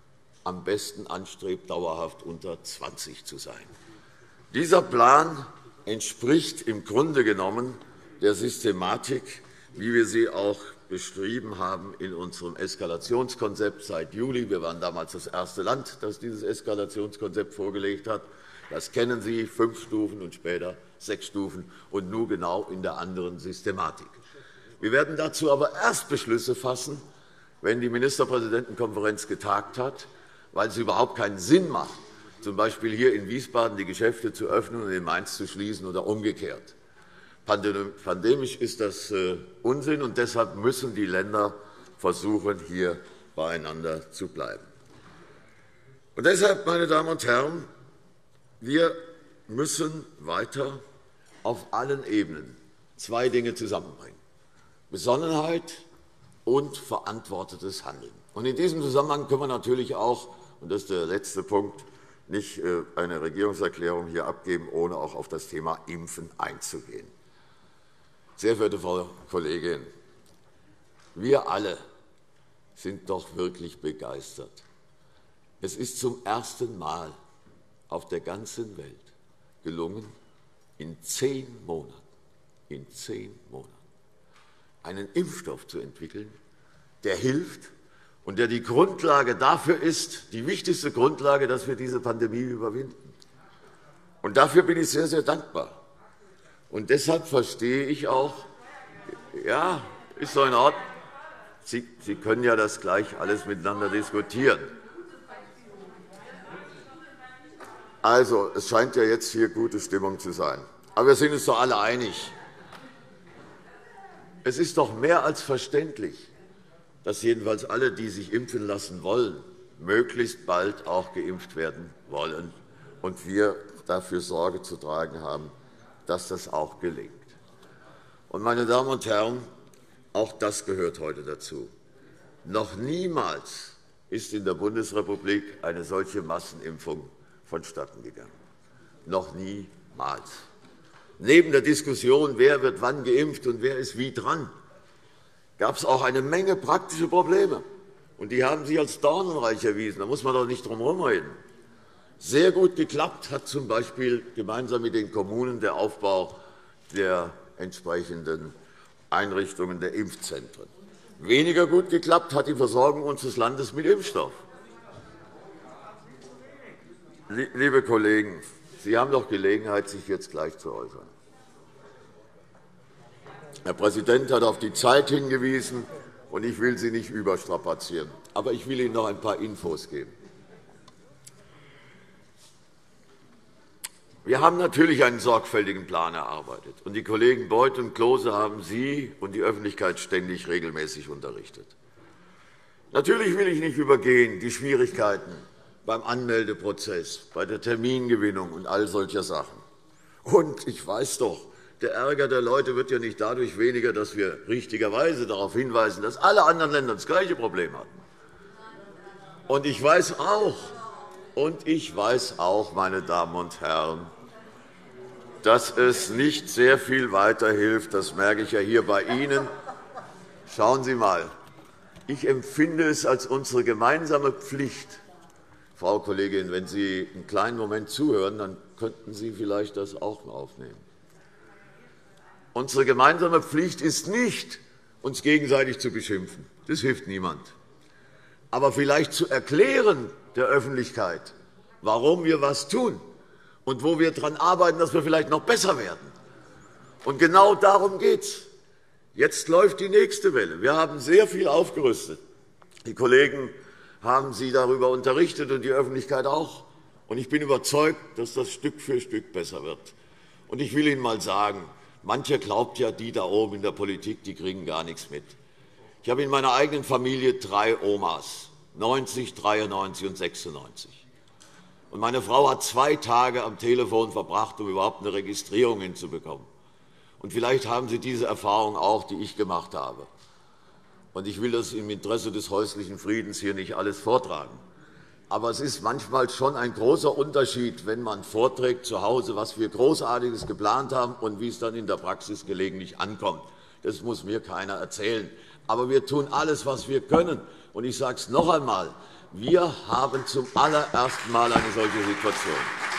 am besten anstrebt, dauerhaft unter 20 zu sein. Dieser Plan entspricht im Grunde genommen der Systematik, wie wir sie auch beschrieben haben in unserem Eskalationskonzept seit Juli. Wir waren damals das erste Land, das dieses Eskalationskonzept vorgelegt hat. Das kennen Sie, 5 Stufen und später 6 Stufen und nun genau in der anderen Systematik. Wir werden dazu aber erst Beschlüsse fassen, wenn die Ministerpräsidentenkonferenz getagt hat, weil es überhaupt keinen Sinn macht, z.B. hier in Wiesbaden die Geschäfte zu öffnen und in Mainz zu schließen oder umgekehrt. Pandemisch ist das Unsinn, und deshalb müssen die Länder versuchen, hier beieinander zu bleiben. Und deshalb, meine Damen und Herren, wir müssen weiter auf allen Ebenen 2 Dinge zusammenbringen: Besonnenheit und verantwortetes Handeln. Und in diesem Zusammenhang können wir natürlich auch, und das ist der letzte Punkt, nicht eine Regierungserklärung hier abgeben, ohne auch auf das Thema Impfen einzugehen. Sehr verehrte Frau Kollegin, wir alle sind doch wirklich begeistert. Es ist zum ersten Mal auf der ganzen Welt gelungen, in 10 Monaten einen Impfstoff zu entwickeln, der hilft und der die Grundlage dafür ist, die wichtigste Grundlage, dass wir diese Pandemie überwinden. Und dafür bin ich sehr, sehr dankbar. Und deshalb verstehe ich auch, ja, ist so in Ordnung, Sie können ja das gleich alles miteinander diskutieren. Also, es scheint ja jetzt hier gute Stimmung zu sein. Aber wir sind uns doch alle einig. Es ist doch mehr als verständlich, dass jedenfalls alle, die sich impfen lassen wollen, möglichst bald auch geimpft werden wollen und wir dafür Sorge zu tragen haben, dass das auch gelingt. Und, meine Damen und Herren, auch das gehört heute dazu. Noch niemals ist in der Bundesrepublik eine solche Massenimpfung vonstatten gegangen. Noch niemals. Neben der Diskussion, wer wird wann geimpft und wer ist wie dran, gab es auch eine Menge praktische Probleme. Und die haben sich als dornenreich erwiesen. Da muss man doch nicht drum herum reden. Sehr gut geklappt hat z.B. gemeinsam mit den Kommunen der Aufbau der entsprechenden Einrichtungen der Impfzentren. Weniger gut geklappt hat die Versorgung unseres Landes mit Impfstoff. Liebe Kollegen, Sie haben doch Gelegenheit, sich jetzt gleich zu äußern. Herr Präsident hat auf die Zeit hingewiesen, und ich will Sie nicht überstrapazieren. Aber ich will Ihnen noch ein paar Infos geben. Wir haben natürlich einen sorgfältigen Plan erarbeitet, und die Kollegen Beuth und Klose haben Sie und die Öffentlichkeit ständig regelmäßig unterrichtet. Natürlich will ich nicht übergehen die Schwierigkeiten beim Anmeldeprozess, bei der Termingewinnung und all solcher Sachen. Und ich weiß doch, der Ärger der Leute wird ja nicht dadurch weniger, dass wir richtigerweise darauf hinweisen, dass alle anderen Länder das gleiche Problem hatten. Und ich weiß auch, meine Damen und Herren, dass es nicht sehr viel weiterhilft. Das merke ich ja hier bei Ihnen. Schauen Sie einmal, ich empfinde es als unsere gemeinsame Pflicht, Frau Kollegin, wenn Sie einen kleinen Moment zuhören, dann könnten Sie vielleicht das auch aufnehmen. Unsere gemeinsame Pflicht ist nicht, uns gegenseitig zu beschimpfen. Das hilft niemand. Aber vielleicht zu erklären der Öffentlichkeit, warum wir etwas tun und wo wir daran arbeiten, dass wir vielleicht noch besser werden. Und genau darum geht es. Jetzt läuft die nächste Welle. Wir haben sehr viel aufgerüstet. Die Kollegen haben Sie darüber unterrichtet und die Öffentlichkeit auch. Und ich bin überzeugt, dass das Stück für Stück besser wird. Und ich will Ihnen einmal sagen, mancher glaubt ja, die da oben in der Politik, die kriegen gar nichts mit. Ich habe in meiner eigenen Familie 3 Omas, 90, 93 und 96. Und meine Frau hat 2 Tage am Telefon verbracht, um überhaupt eine Registrierung hinzubekommen. Und vielleicht haben Sie diese Erfahrung auch, die ich gemacht habe. Und ich will das im Interesse des häuslichen Friedens hier nicht alles vortragen. Aber es ist manchmal schon ein großer Unterschied, wenn man vorträgt zu Hause, was wir Großartiges geplant haben und wie es dann in der Praxis gelegentlich ankommt. Das muss mir keiner erzählen. Aber wir tun alles, was wir können. Und ich sage es noch einmal, Wir haben zum allerersten Mal eine solche Situation.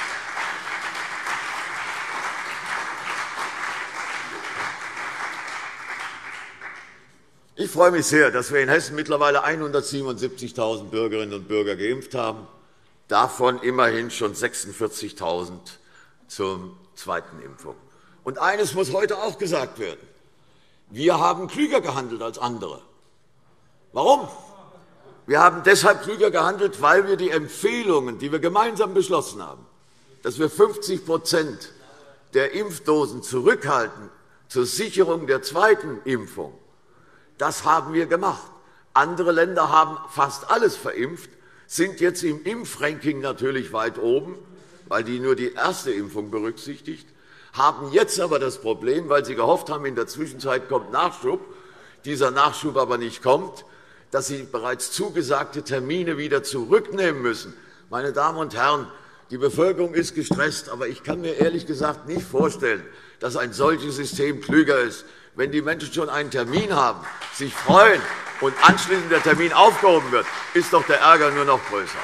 Ich freue mich sehr, dass wir in Hessen mittlerweile 177.000 Bürgerinnen und Bürger geimpft haben, davon immerhin schon 46.000 zur zweiten Impfung. Und eines muss heute auch gesagt werden. Wir haben klüger gehandelt als andere. Warum? Wir haben deshalb klüger gehandelt, weil wir die Empfehlungen, die wir gemeinsam beschlossen haben, dass wir 50% der Impfdosen zurückhalten zur Sicherung der zweiten Impfung, das haben wir gemacht. Andere Länder haben fast alles verimpft, sind jetzt im Impfranking natürlich weit oben, weil die nur die erste Impfung berücksichtigt, haben jetzt aber das Problem, weil sie gehofft haben, in der Zwischenzeit kommt Nachschub, dieser Nachschub aber nicht kommt, dass sie bereits zugesagte Termine wieder zurücknehmen müssen. Meine Damen und Herren, die Bevölkerung ist gestresst, aber ich kann mir ehrlich gesagt nicht vorstellen, dass ein solches System klüger ist. Wenn die Menschen schon einen Termin haben, sich freuen und anschließend der Termin aufgehoben wird, ist doch der Ärger nur noch größer.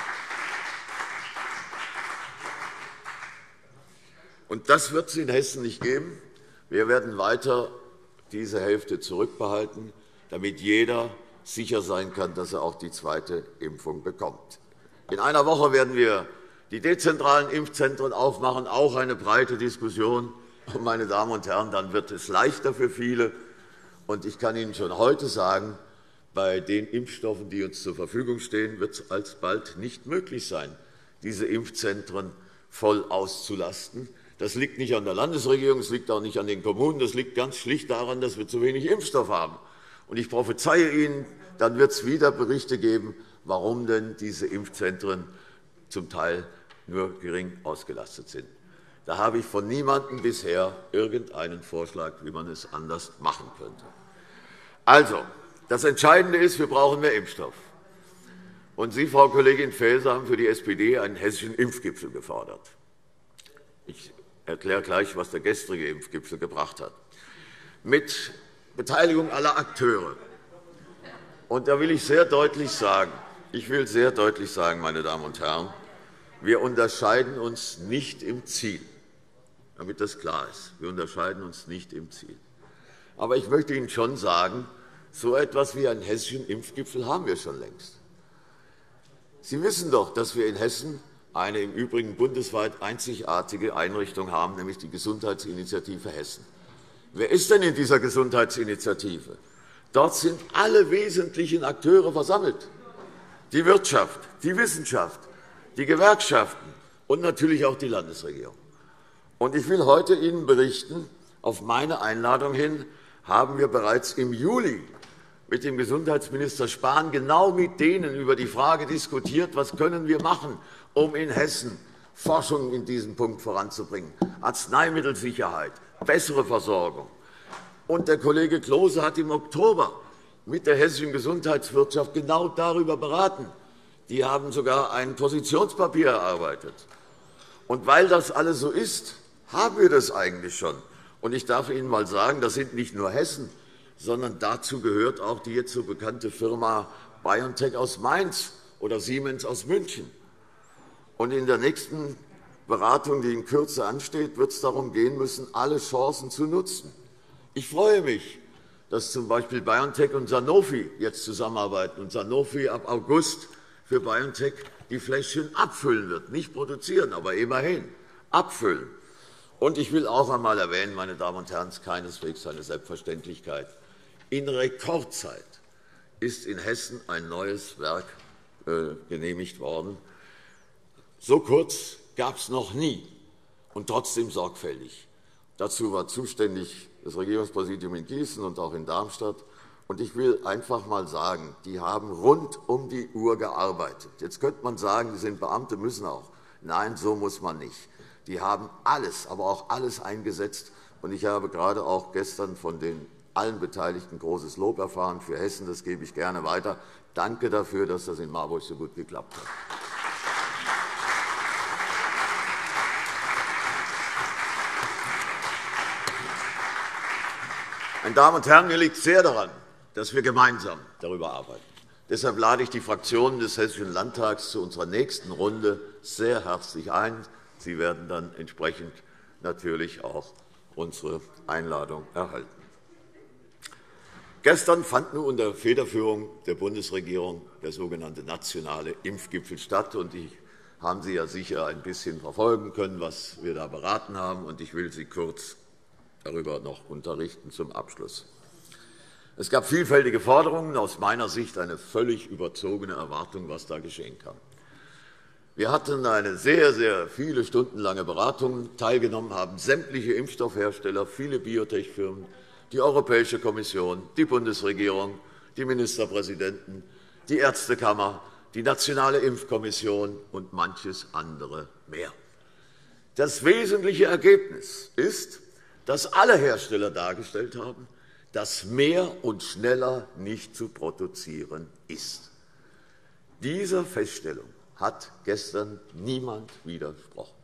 Und das wird es in Hessen nicht geben. Wir werden weiter diese Hälfte zurückbehalten, damit jeder sicher sein kann, dass er auch die zweite Impfung bekommt. In einer Woche werden wir die dezentralen Impfzentren aufmachen, auch eine breite Diskussion. Und, meine Damen und Herren, dann wird es leichter für viele. Und ich kann Ihnen schon heute sagen, bei den Impfstoffen, die uns zur Verfügung stehen, wird es alsbald nicht möglich sein, diese Impfzentren voll auszulasten. Das liegt nicht an der Landesregierung, es liegt auch nicht an den Kommunen, das liegt ganz schlicht daran, dass wir zu wenig Impfstoff haben. Und ich prophezeie Ihnen, dann wird es wieder Berichte geben, warum denn diese Impfzentren zum Teil nur gering ausgelastet sind. Da habe ich von niemandem bisher irgendeinen Vorschlag, wie man es anders machen könnte. Also, das Entscheidende ist, wir brauchen mehr Impfstoff. Und Sie, Frau Kollegin Faeser, haben für die SPD einen hessischen Impfgipfel gefordert. Ich erkläre gleich, was der gestrige Impfgipfel gebracht hat. Mit Beteiligung aller Akteure. Und da will ich sehr deutlich sagen, meine Damen und Herren, wir unterscheiden uns nicht im Ziel, damit das klar ist. Wir unterscheiden uns nicht im Ziel. Aber ich möchte Ihnen schon sagen, so etwas wie einen hessischen Impfgipfel haben wir schon längst. Sie wissen doch, dass wir in Hessen eine im Übrigen bundesweit einzigartige Einrichtung haben, nämlich die Gesundheitsinitiative Hessen. Wer ist denn in dieser Gesundheitsinitiative? Dort sind alle wesentlichen Akteure versammelt. Die Wirtschaft, die Wissenschaft, die Gewerkschaften und natürlich auch die Landesregierung. Und ich will heute Ihnen berichten, auf meine Einladung hin haben wir bereits im Juli mit dem Gesundheitsminister Spahn genau mit denen über die Frage diskutiert, was können wir machen, um in Hessen Forschung in diesem Punkt voranzubringen, Arzneimittelsicherheit, bessere Versorgung. Und der Kollege Klose hat im Oktober mit der hessischen Gesundheitswirtschaft genau darüber beraten. Die haben sogar ein Positionspapier erarbeitet. Und weil das alles so ist, haben wir das eigentlich schon. Und ich darf Ihnen einmal sagen, das sind nicht nur Hessen, sondern dazu gehört auch die jetzt so bekannte Firma BioNTech aus Mainz oder Siemens aus München. Und in der nächsten Beratung, die in Kürze ansteht, wird es darum gehen müssen, alle Chancen zu nutzen. Ich freue mich, dass z.B. BioNTech und Sanofi jetzt zusammenarbeiten und Sanofi ab August für BioNTech die Fläschchen abfüllen wird. Nicht produzieren, aber immerhin abfüllen. Und ich will auch einmal erwähnen, meine Damen und Herren, es ist keineswegs eine Selbstverständlichkeit. In Rekordzeit ist in Hessen ein neues Werk genehmigt worden. So kurz gab es noch nie und trotzdem sorgfältig. Dazu war zuständig das Regierungspräsidium in Gießen und auch in Darmstadt. Und ich will einfach einmal sagen, die haben rund um die Uhr gearbeitet. Jetzt könnte man sagen, die sind Beamte, müssen auch. Nein, so muss man nicht. Die haben alles, aber auch alles eingesetzt. Und ich habe gerade auch gestern von allen Beteiligten großes Lob erfahren für Hessen. Das gebe ich gerne weiter. Danke dafür, dass das in Marburg so gut geklappt hat. Meine Damen und Herren, mir liegt sehr daran, dass wir gemeinsam darüber arbeiten. Deshalb lade ich die Fraktionen des Hessischen Landtags zu unserer nächsten Runde sehr herzlich ein. Sie werden dann entsprechend natürlich auch unsere Einladung erhalten. Gestern fand nun unter Federführung der Bundesregierung der sogenannte nationale Impfgipfel statt. Haben Sie ja sicher ein bisschen verfolgen können, was wir da beraten haben. Und ich will Sie kurz darüber noch unterrichten zum Abschluss. Es gab vielfältige Forderungen, aus meiner Sicht eine völlig überzogene Erwartung, was da geschehen kann. Wir hatten eine sehr, sehr viele stundenlange Beratung. Teilgenommen haben sämtliche Impfstoffhersteller, viele Biotech-Firmen, die Europäische Kommission, die Bundesregierung, die Ministerpräsidenten, die Ärztekammer, die Nationale Impfkommission und manches andere mehr. Das wesentliche Ergebnis ist, dass alle Hersteller dargestellt haben, dass mehr und schneller nicht zu produzieren ist. Dieser Feststellung hat gestern niemand widersprochen.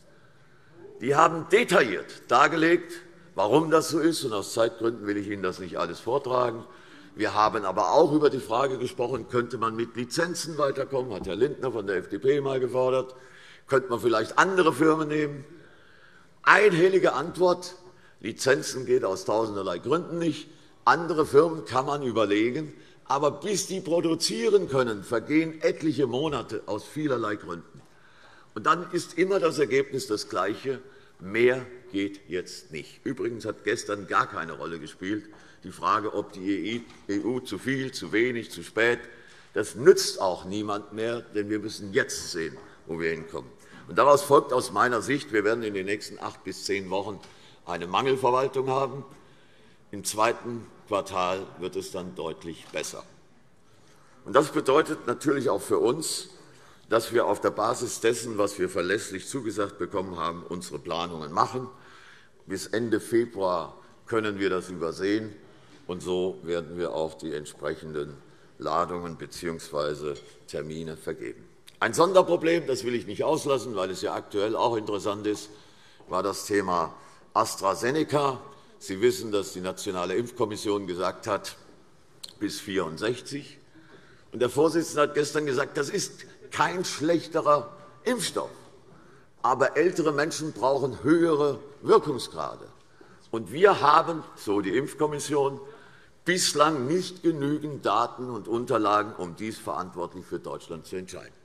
Die haben detailliert dargelegt, warum das so ist. Und aus Zeitgründen will ich Ihnen das nicht alles vortragen. Wir haben aber auch über die Frage gesprochen, könnte man mit Lizenzen weiterkommen, hat Herr Lindner von der FDP mal gefordert, könnte man vielleicht andere Firmen nehmen. Einhellige Antwort, Lizenzen geht aus tausenderlei Gründen nicht, andere Firmen kann man überlegen, aber bis die produzieren können, vergehen etliche Monate aus vielerlei Gründen. Und dann ist immer das Ergebnis das Gleiche, mehr geht jetzt nicht. Übrigens hat gestern gar keine Rolle gespielt, die Frage, ob die EU zu viel, zu wenig, zu spät, das nützt auch niemand mehr, denn wir müssen jetzt sehen, wo wir hinkommen. Und daraus folgt aus meiner Sicht, wir werden in den nächsten 8 bis 10 Wochen eine Mangelverwaltung haben. Im zweiten Quartal wird es dann deutlich besser. Und das bedeutet natürlich auch für uns, dass wir auf der Basis dessen, was wir verlässlich zugesagt bekommen haben, unsere Planungen machen. Bis Ende Februar können wir das übersehen. Und so werden wir auch die entsprechenden Ladungen bzw. Termine vergeben. Ein Sonderproblem, das will ich nicht auslassen, weil es ja aktuell auch interessant ist, war das Thema AstraZeneca. Sie wissen, dass die Nationale Impfkommission gesagt hat, bis 64. Und der Vorsitzende hat gestern gesagt, das ist kein schlechterer Impfstoff. Aber ältere Menschen brauchen höhere Wirkungsgrade. Und wir haben, so die Impfkommission, bislang nicht genügend Daten und Unterlagen, um dies verantwortlich für Deutschland zu entscheiden.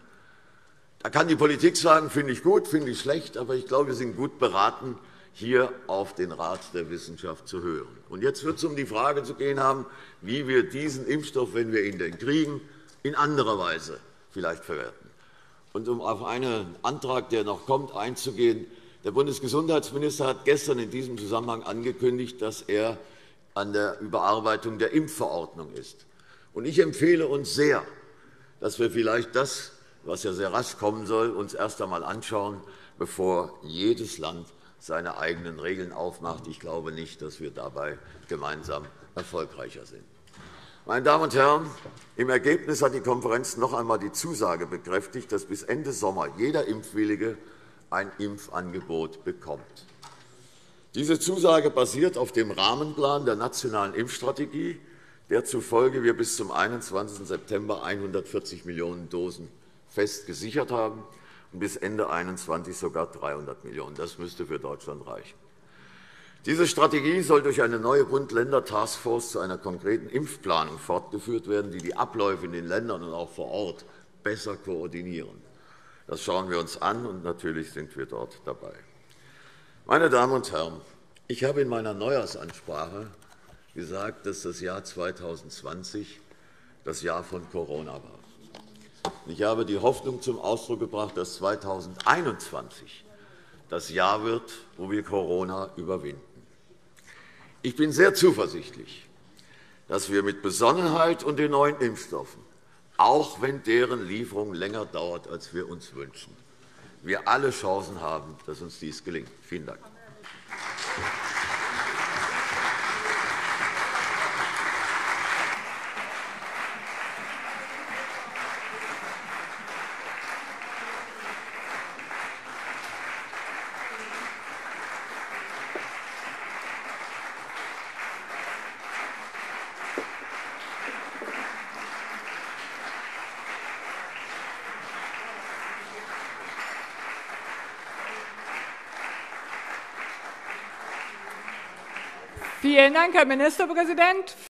Da kann die Politik sagen, finde ich gut, finde ich schlecht, aber ich glaube, wir sind gut beraten, hier auf den Rat der Wissenschaft zu hören. Und jetzt wird es um die Frage zu gehen haben, wie wir diesen Impfstoff, wenn wir ihn denn kriegen, in anderer Weise vielleicht verwerten. Und um auf einen Antrag, der noch kommt, einzugehen, der Bundesgesundheitsminister hat gestern in diesem Zusammenhang angekündigt, dass er an der Überarbeitung der Impfverordnung ist. Und ich empfehle uns sehr, dass wir vielleicht das, was ja sehr rasch kommen soll, uns erst einmal anschauen, bevor jedes Land seine eigenen Regeln aufmacht. Ich glaube nicht, dass wir dabei gemeinsam erfolgreicher sind. Meine Damen und Herren, im Ergebnis hat die Konferenz noch einmal die Zusage bekräftigt, dass bis Ende Sommer jeder Impfwillige ein Impfangebot bekommt. Diese Zusage basiert auf dem Rahmenplan der Nationalen Impfstrategie, der zufolge wir bis zum 21. September 140 Millionen Dosen fest gesichert haben und bis Ende 2021 sogar 300 Millionen. Das müsste für Deutschland reichen. Diese Strategie soll durch eine neue Bund-Länder-Taskforce zu einer konkreten Impfplanung fortgeführt werden, die die Abläufe in den Ländern und auch vor Ort besser koordinieren. Das schauen wir uns an, und natürlich sind wir dort dabei. Meine Damen und Herren, ich habe in meiner Neujahrsansprache gesagt, dass das Jahr 2020 das Jahr von Corona war. Ich habe die Hoffnung zum Ausdruck gebracht, dass 2021 das Jahr wird, wo wir Corona überwinden. Ich bin sehr zuversichtlich, dass wir mit Besonnenheit und den neuen Impfstoffen, auch wenn deren Lieferung länger dauert, als wir uns wünschen, wir alle Chancen haben, dass uns dies gelingt. Vielen Dank. Vielen Dank, Herr Ministerpräsident.